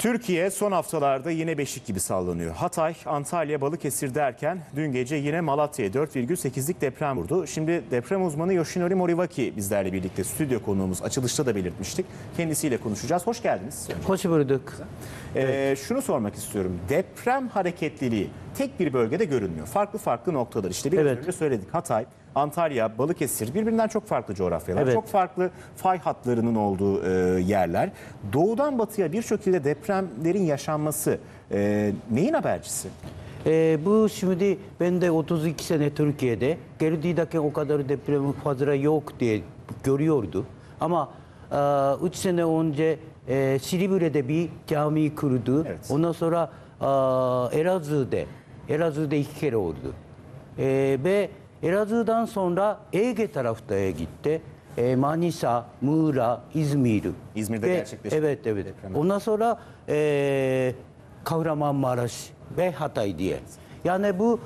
Türkiye son haftalarda yine beşik gibi sallanıyor. Hatay, Antalya, Balıkesir derken dün gece yine Malatya'ya 4,8'lik deprem vurdu. Şimdi deprem uzmanı Yoshinori Moriwaki bizlerle birlikte stüdyo konuğumuz. Açılışta da belirtmiştik. Kendisiyle konuşacağız. Hoş geldiniz. Hoş bulduk. Şunu sormak istiyorum. Deprem hareketliliği tek bir bölgede görünmüyor. Farklı farklı noktalar. İşte biraz önce söyledik. Hatay, Antalya, Balıkesir birbirinden çok farklı coğrafyalar. Evet. Çok farklı fay hatlarının olduğu yerler. Doğudan batıya birçok ilde depremlerin yaşanması neyin habercisi? Bu şimdi ben de 32 sene Türkiye'de geldiğindeki o kadar deprem fazla yok diye görüyordu. Ama 3 sene önce Silivri'de bir cami kurdu. Evet. Ondan sonra Elazığ'da 2 kere oldu. Ve Elazığ'dan sonra Ege tarafta gitti. Manisa, Muğla, İzmir. İzmir'de gerçekleşti. Evet. Deprem. Ondan sonra Kahramanmaraş ve Hatay diye. Yani bu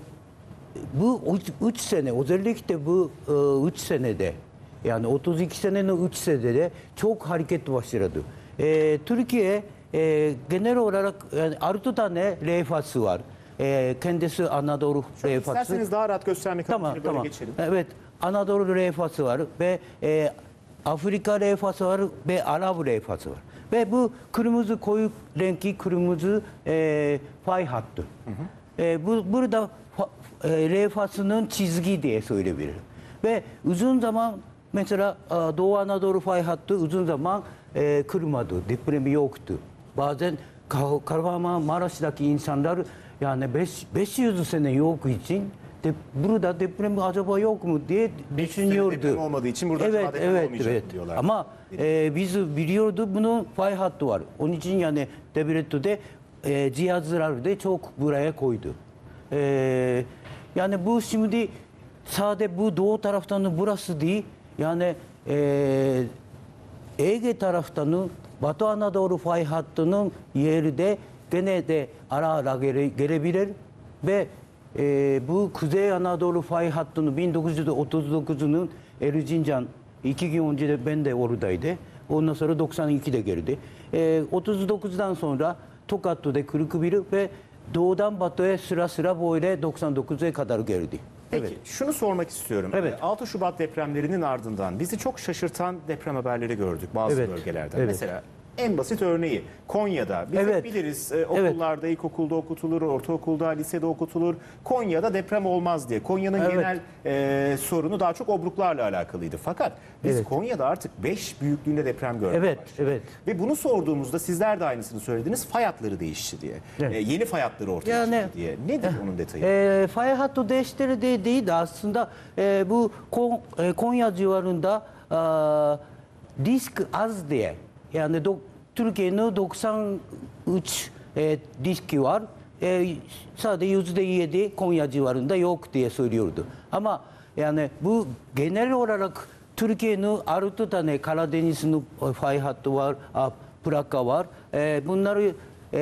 3 sene, özellikle bu 3 senede, yani 32 senenin 3 senede çok hareket başladı. Türkiye genel olarak yani 6 tane levhası var. Kendisi Anadolu levhası. İsterseniz daha rahat göstermek adına böyle geçelim. Evet, Anadolu levhası var ve Afrika levhası var ve Arap levhası var. Ve bu kırmızı, koyu renkli kırmızı fay hattı. Burada levhasının çizgi diye söyleyebilirim. Ve uzun zaman mesela Doğu Anadolu fay hattı uzun zaman kırmadı, depremi yoktu. Bazen Kahramanmaraş'taki insanlar yani 500 sene yok için burada deprem acaba yok mu diye düşünüyordu. Deprem olmadığı için burada deprem olmayacak diyorlar. Ama biz biliyorduk bunun fay hattı var. Onun için yani devlette cihazlar da çok buraya koydu. Yani bu şimdi sadece bu doğu taraftan burası değil. Yani Ege taraftan Batı Anadolu fay hattının yeri de gene de ara ara gelebilir ve bu Kuzey Anadolu fay hattını 1939'unun Erzincan 2 gün önce de ben de oradaydı. Ondan sonra 92'de geldi. 39'dan sonra Tokat'ta 41 ve doğudan batıya sıra sıra böyle 99'a kadar geldi. Peki Evet. şunu sormak istiyorum. Evet. 6 Şubat depremlerinin ardından bizi çok şaşırtan deprem haberleri gördük bazı Evet. bölgelerden. Evet. Mesela en basit örneği Konya'da. Biz hep Evet. biliriz okullarda, ilkokulda okutulur, ortaokulda, lisede okutulur. Konya'da deprem olmaz diye. Konya'nın Evet. genel sorunu daha çok obruklarla alakalıydı. Fakat biz Evet. Konya'da artık 5 büyüklüğünde deprem görmeye Evet, başladık. evet. Ve bunu sorduğumuzda sizler de aynısını söylediniz. Fay hatları değişti diye. Evet. Yeni fay hatları ortaya Yani- çıktı diye. Nedir onun detayı? Fay hattı değiştirdi değil de aslında bu Konya civarında disk az diye yani Türkiye'nin 93 diski var. Sadece %7 Konya civarında yok diye söylüyordu. Ama yani bu genel olarak Türkiye'nin 6 tane Karadeniz'in fay hattı var, plaka var. Bunları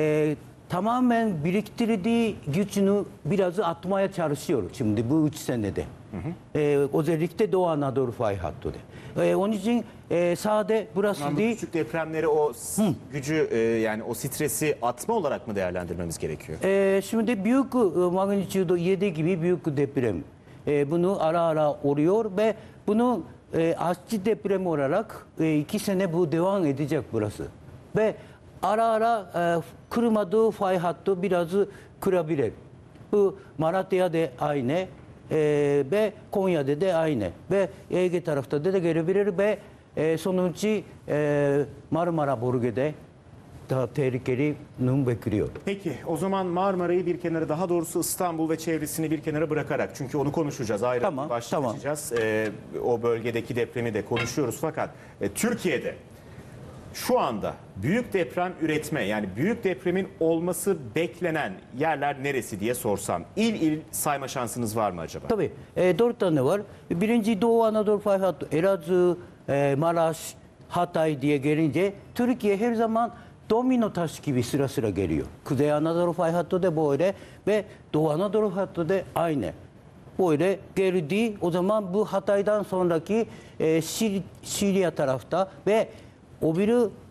tamamen biriktirdiği gücünü biraz atmaya çalışıyor şimdi bu 3 senede. Özellikle Doğu Anadolu fay hattı. Onun için sadece burası Bu değil. küçük depremleri o gücü yani o stresi atma olarak mı değerlendirmemiz gerekiyor? Şimdi büyük magnitudo 7 gibi büyük deprem. Bunu ara ara oluyor ve bunu artçı deprem olarak 2 sene bu devam edecek burası. Ve ara ara kırmadığı fay hattı biraz kırabilir. Bu Malatya'da aynı ve Konya'da da aynı ve Ege tarafta da gelebilir ve sonucu Marmara bölgede daha tehlikeli bekliyor. Peki o zaman Marmara'yı bir kenara, daha doğrusu İstanbul ve çevresini bir kenara bırakarak, çünkü onu konuşacağız, ayrı Tamam, bir başlık tamam. açacağız. O bölgedeki depremi de konuşuyoruz fakat Türkiye'de şu anda büyük deprem üretme, yani büyük depremin olması beklenen yerler neresi diye sorsam, il sayma şansınız var mı acaba? Tabii 4 tane var. Birinci Doğu Anadolu fay hattı, Elazığ, Maraş, Hatay diye gelince Türkiye her zaman domino taş gibi sıra sıra geliyor. Kuzey Anadolu fay hattı da böyle ve Doğu Anadolu hattı da aynı. Böyle geldi. O zaman bu Hatay'dan sonraki Şilya tarafta ve o biri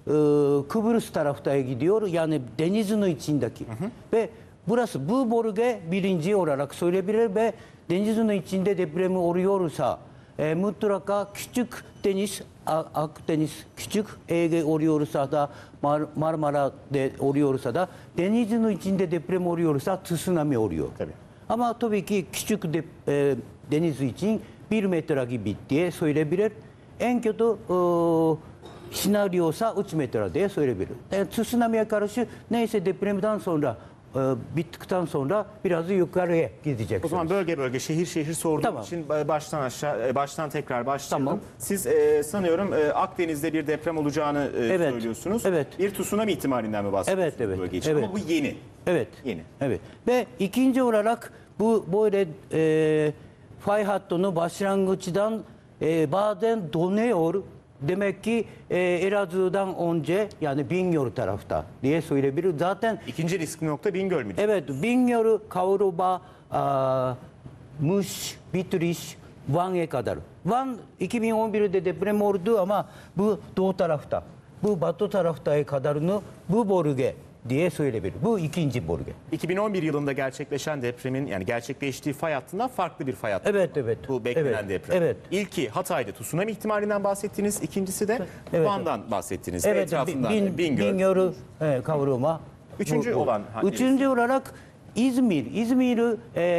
Kıbrıs taraftaya gidiyor. Yani denizin içindeki. Ve burası bu bölge birinci olarak söyleyebilir ve denizin içinde depremi oluyorsa mutlaka küçük deniz, Akdeniz, küçük Ege oluyorsa da Marmara'da oluyorsa da denizin içinde deprem oluyorsa tsunami oluyor. Tabii. Ama tabii ki küçük deniz için 1 metre gibi diye söyleyebilir. En kötü senaryosa 3 metre diye söyleyebilir. Yani tsunami'ye karşı neyse depremden sonra bittikten sonra biraz yukarıya gidecek. O zaman bölge bölge, şehir şehir sorduğum Tamam. için baştan aşağı, baştan tekrar başlayalım. Tamam. Siz sanıyorum Akdeniz'de bir deprem olacağını Evet. söylüyorsunuz. Evet. Bir tsunami ihtimalinden mi bahsediyorsunuz Evet, evet. bu bölge için? Evet. Ama bu yeni. Evet. Yeni. Evet. Ve ikinci olarak bu böyle fay hattını başlangıçtan bazen donuyor. Demek ki Elazığ'dan önce yani Bingöl tarafta diye söyleyebilir. Zaten İkinci riskli nokta Bingöl mü? evet Bingöl, Kavruba, Muş, Bitlis, Van'a kadar. Van 2011'de deprem oldu ama bu doğu tarafta. Bu batı taraftaya kadarını bu bölge diye söyleyebilir. Bu ikinci bölge. 2011 yılında gerçekleşen depremin yani gerçekleştiği fay hattından farklı bir fay hattı. Evet, evet. Bu beklenen Evet, deprem. evet. İlki Hatay'da tsunami ihtimalinden bahsettiniz. İkincisi de Evet. Van'dan bahsettiniz. Ve Evet, etrafından Bingöl. Bingöl, Kavruma. Üçüncü olan hangisi? Üçüncü olarak İzmir. İzmir'i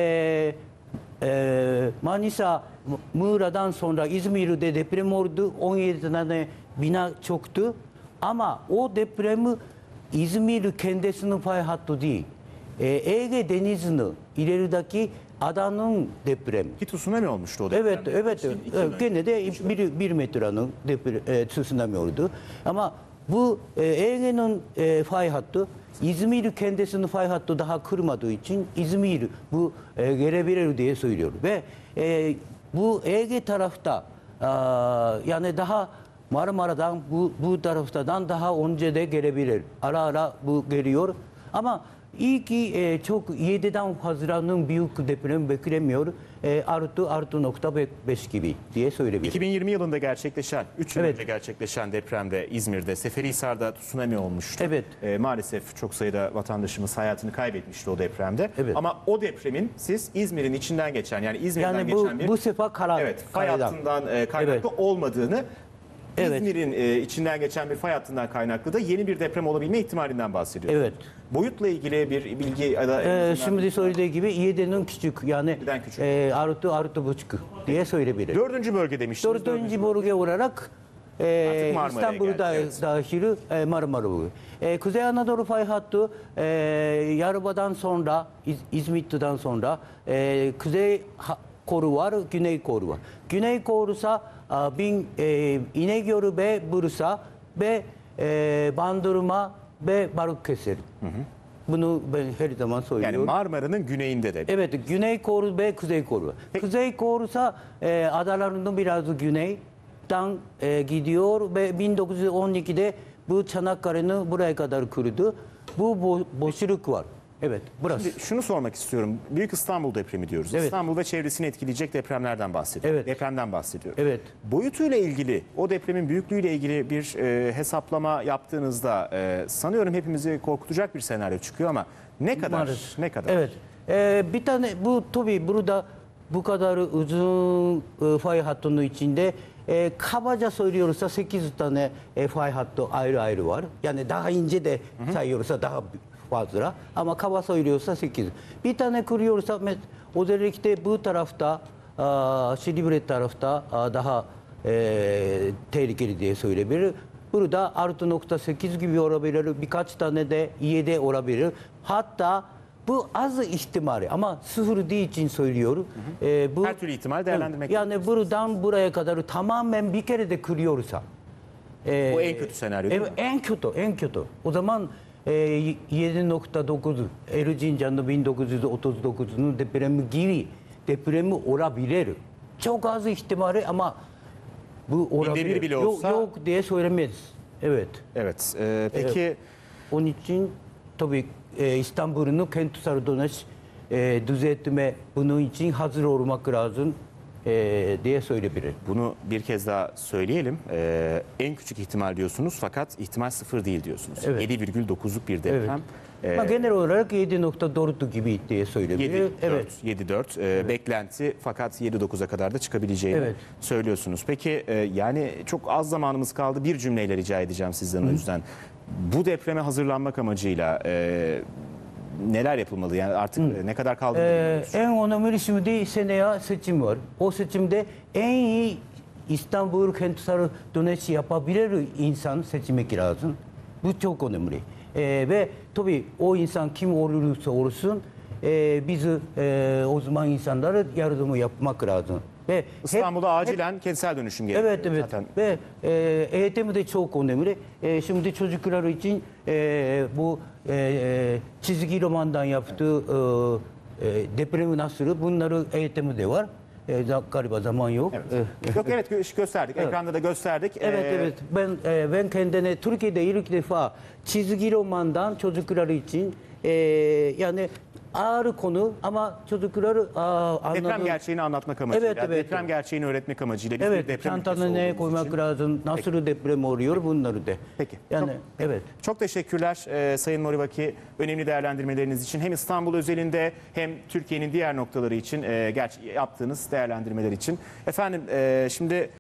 Manisa, Muğla'dan sonra İzmir'de deprem oldu. 17 tane bina çöktü. Ama o depremi İzmir kendisinin fay hattı değil. Ege Denizi'nin ilerideki adanın depremi. Ki tsunami olmuştu o deprem. Evet. Gene de bir metrenin tsunami oldu. Ama bu Ege'nin fay hattı İzmir kendisinin fay hattı daha kırmadığı için İzmir bu gelebilir diye söylüyor. Ve bu Ege tarafta yani daha Marmara'dan bu taraftan daha önce de gelebilir. Ara ara bu geliyor. Ama iyi ki çok 7'den fazlanın büyük deprem beklemiyor. Artı nokta 5 gibi diye söyleyebilirim. 2020 yılında gerçekleşen, 3 yıl Evet. önce gerçekleşen depremde İzmir'de, Seferihisar'da tsunami olmuştu. Evet. Maalesef çok sayıda vatandaşımız hayatını kaybetmişti o depremde. Evet. Ama o depremin siz İzmir'in içinden geçen yani İzmir'den Yani geçen bir bu sefer evet, fay karadan. hattından kaynaklı Evet. olmadığını Evet. İzmir'in içinden geçen bir fay hattından kaynaklı da yeni bir deprem olabilme ihtimalinden bahsediyor. Evet. Boyutla ilgili bir bilgi ya da en azından- Şimdi söylediği gibi 7'nin küçük yani 7'den küçük. artı buçuk diye söyleyebilirim. Dördüncü bölge demiştiniz. Dördüncü bölge olarak Marmara'ya İstanbul'da geldi, evet. dahil Marmara bölge. Kuzey Anadolu fay hattı Yarıba'dan sonra İzmit'ten sonra kuzey koru var, güney koru var. Güney korusa İnegöl ve Bursa ve Bandırma ve Balıkesir. Bunu ben her zaman Yani söylüyorum. Marmara'nın güneyinde de. Evet, güney koru ve kuzey koru. Kuzey korusa adalarının biraz güneyden gidiyor ve 1912'de bu Çanakkale'nin buraya kadar kurdu. Bu boşluk var. Evet, burası. Şimdi şunu sormak istiyorum. Büyük İstanbul depremi diyoruz. Evet. İstanbul ve çevresini etkileyecek depremlerden bahsediyoruz. Evet. Depremden bahsediyoruz. Evet. Boyutuyla ilgili, o depremin büyüklüğüyle ilgili bir hesaplama yaptığınızda sanıyorum hepimizi korkutacak bir senaryo çıkıyor ama ne kadar? Maalesef. Ne kadar? Evet. Bir tane bu tabii burada bu kadar uzun fay hattının içinde kabaca söylüyorsa 8 tane fay hattı ayrı ayrı var. Yani daha ince de sayıyorsa daha fazla ama kaba söylüyorsa 8. Bir tane kuruyorsa özellikle bu tarafta Silivri tarafta daha tehlikeli diye söyleyebilir. Burada artı nokta 8 gibi olabilir. Birkaç tane de 7 olabilir. Hatta bu az ihtimali ama sıfır değil için söylüyorum. Bu, Her türlü ihtimal değerlendirmek yani buradan buraya kadar tamamen bir kere de kırıyorsa. Bu en kötü senaryo değil mi? En kötü. O zaman 7.9 Erzincan'ın 1939'un depremi gibi depremi olabilir. Çok az ihtimali ama bu olabilir. bir bile olsa- Yok diye söylemeyiz. Evet. Evet. Peki Onun için tabii İstanbul'un kentsel dönüş düzeltme bunun için hazır olmak lazım. diye söyleyebilirim. Bunu bir kez daha söyleyelim. En küçük ihtimal diyorsunuz fakat ihtimal sıfır değil diyorsunuz. Evet. 7,9'luk bir deprem. Ama genel olarak 7.4 gibi diye söyleyebilirim. 7-4, Evet. 7-4 beklenti fakat 7-9'a kadar da çıkabileceğini Evet. söylüyorsunuz. Peki yani çok az zamanımız kaldı. Bir cümleyle rica edeceğim sizden o yüzden. Bu depreme hazırlanmak amacıyla neler yapılmalı? Yani artık ne kadar kaldı bilmiyoruz. En önemli şimdi seneye seçim var. O seçimde en iyi İstanbul kentsel dönüşü yapabilir insan seçmek lazım. Bu çok önemli. Ve tabii o insan kim olursa olsun biz o zaman insanlara yardımı yapmak lazım. Ve İstanbul'da acilen kentsel dönüşüm gerekiyor. Evet, evet. Zaten. Ve eğitim de çok önemli. Şimdi çocuklar için bu çizgi romandan yaptığı depremi nasıl bunları eğitimi de var. Galiba zaman yok. Yok evet gösterdik. Ekranda da gösterdik. Evet, evet. Ben kendine Türkiye'de ilk defa çizgi romandan çocuklar için yani ağır konu ama çocuklar Deprem anladığı... gerçeğini anlatmak amacıyla, Evet, evet. deprem gerçeğini öğretmek amacıyla biz bir Evet, deprem ülkesi çantanı neye olduğumuz koymak için. lazım, nasıl deprem oluyor bunları da. Peki. Yani evet. Çok teşekkürler Sayın Morivaki önemli değerlendirmeleriniz için. Hem İstanbul özelinde hem Türkiye'nin diğer noktaları için yaptığınız değerlendirmeler için. Efendim şimdi